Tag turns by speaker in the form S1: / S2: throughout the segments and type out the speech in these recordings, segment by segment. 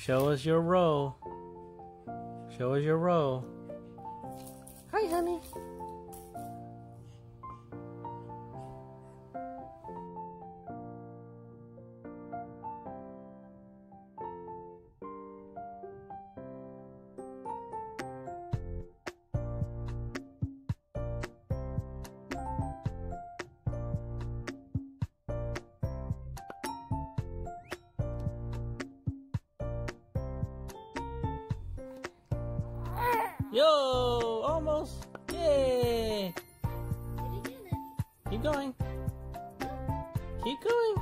S1: Show us your row. Show us your row. Hi, honey. Yo, almost. Yay. Keep going. Keep going.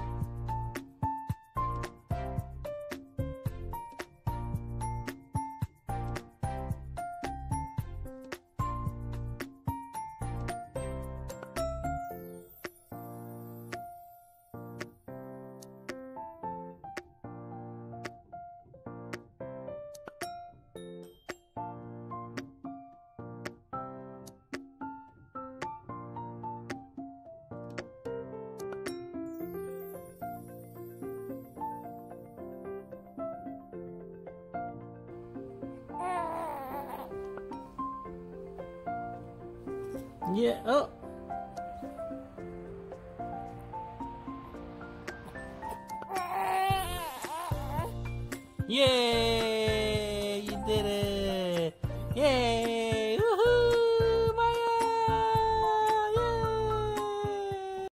S1: Yeah, oh. Yay! You did it! Yay!